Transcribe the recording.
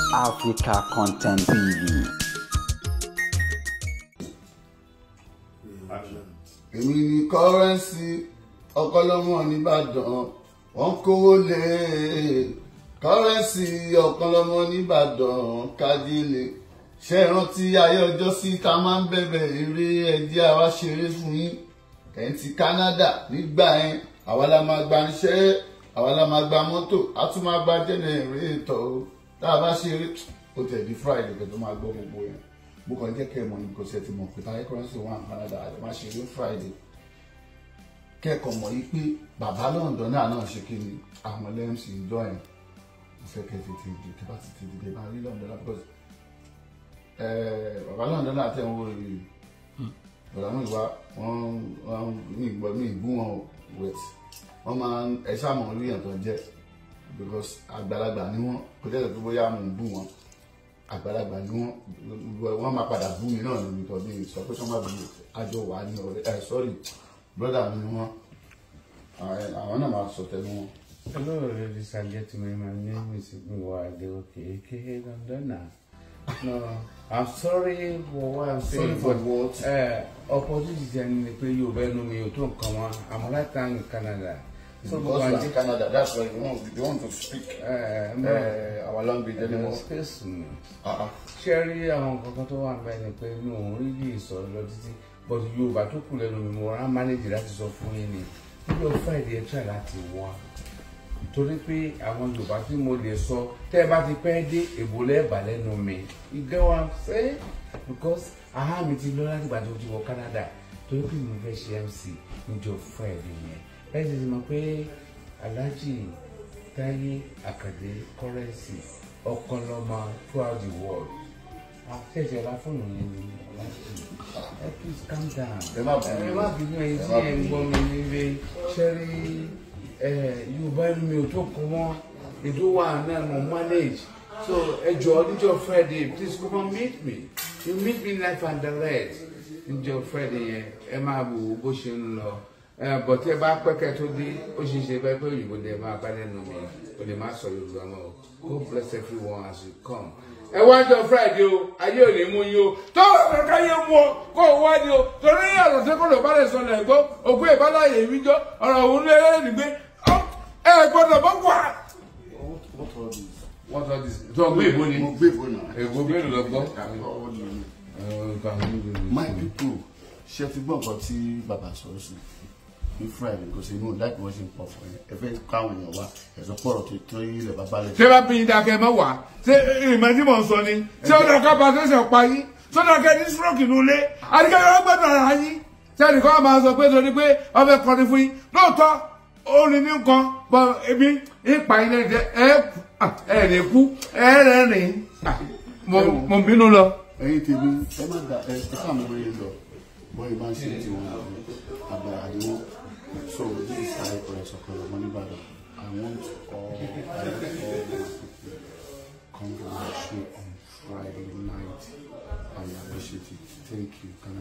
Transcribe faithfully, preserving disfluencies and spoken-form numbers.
Africa Content T V. Èmi ni currency ọ̀kọ́lọ́mọ nìbàdàn wọ́n kówó lé currency ọ̀kọ́lọ́mọ nìbàdàn kájílé ṣe rántí ayé ọjọ́ sí ká máa ń bẹ̀bẹ̀ eré ẹjẹ́ àwa ṣeré fún yín ẹ̀yìn ti Canada nígbà yẹn àwa la máa gba iṣẹ́ àwa la máa gba mọ́tò a tún máa gba jẹ́nẹrétọ̀ tá a bá ṣeré ó tẹ̀ di Friday kẹ́ tó máa gbọ́ gbogbo yẹn mo kàn jẹ́ kẹ́ ẹ mọ̀ ní kò ṣe ti mọ̀ pé Taye currency wà ní Canada àti máa ṣeré Friday kẹ́kọ̀ọ́ mọ̀ yí pé bàbá London náà náà ṣe kí ni àwọn lmc ìjọ yẹn ìfẹ́ kẹ́ tètè dìde kí bá ti tètè dìde bá rí London náà because bàbá London náà tẹ̀ ń wo èrè bàbá mi wá wọ́n ní ìgbọ́ ní ìbú wọn wet wọ́n máa ń ẹ̀ ṣàmọ̀ orí yẹn tó jẹ́ because àgbàlagbà ni wọ́n kò jẹ́ pé bóyá mo ń bú wọn àgbàlagbà ni wọ́n wọ́n máa padà bú mi náà níbi tó bí sọ pé sọ́mà bí àjọ wà ní ọ̀rẹ́ ẹ̀ sọ́rí brother mi ni wọ́n àwọn náà máa sọ tẹnu wọn. Hello, ladies and gentlemen. My name is Ibadan, okay, aka Londoner. No, I'm sorry for what I'm saying. Sorry for what? Uh, opportunity and the pay you very know me. You don't come on. I'm right now in Canada. So because you're in Canada, that's why you want you want to speak uh, no, uh, our language anymore. Excuse me. Uh-uh. Sherry, I'm going to one by the pay. No, really, so but you but to pull them more. I manage that is of winning. You find the extra that you want. Torí pé àwọn Yorùbá tí mo lè sọ tẹ́ bá ti pẹ́ dé èbólẹ́ ìbàlẹ̀ nù mí. You get what I'm saying? Because aha mi ti lọ láti ìgbà tó ti wọ Canada torí pé mo fẹ́ ṣe M C níjọ́ Friday yẹn. Ẹ ti mọ̀ pé Alhaji Taye Akande currency ọ̀kanlọ́mọ throughout the world. Àṣẹ̀ṣẹ̀ la fóònù yẹn ni Alhaji. Please calm down. Ẹ má bínú ẹ̀yin tí ẹ̀ ń gbọ́ mi nílé ṣẹ́rí. You buy me to come on, you do one and manage. So enjoy your Friday, please come and meet me. You meet me live and direct. Enjoy Friday, Emma Bushin law. But if I pack to the Ocean Bible, you would never abandon me. But the master you know. God bless everyone as you come. I want your Friday, I hear you. Don't can you walk? Go what you don't know. The second of Paris on the go, or go about a video, or I will let Eh, what about what? What are these? What are these? So we money. We money. Eh, we money lọ. My people, ṣé ti gbọ́ nǹkan tí bàbá sọ sí ní Friday kò sí inú láti wọ́n ṣe ń pọ̀ fún yẹn ẹ fẹ́ káwọn èèyàn wá ẹ̀sọ́ pọ̀rọ̀ tó tó ilẹ̀ bàbá lẹ̀. Ṣé bá bí dákẹ́ mọ́ wá? Ṣé ìmọ̀ tí mò ń sọ ni? Ṣé ó dákẹ́ bá ṣẹ̀ṣẹ̀ pa yín? Ṣé ó dákẹ́ ní stroke inú ilé? Àdìgẹ́ yóò gbẹ́dọ̀ ara yín. Ṣé ẹnìkan máa sọ pé torí pé ọ fẹ́ kọrin fún yín? Lóòótọ́ ó ní ní nǹkan bọ ebi ipa iná jẹ ẹ ẹ lè kú ẹ rẹ́rìn mo bínú lọ. ẹ̀yin tèmi ẹ má da ẹ ká mọ bóyá lọ bóyá máa ń ṣe tí wọn àgbà àdéhùn so this is Taye currency ọ̀kọ̀lọ́mọ nìbàdàn I want all I want all my people come to my show on Friday night I appreciate it thank you.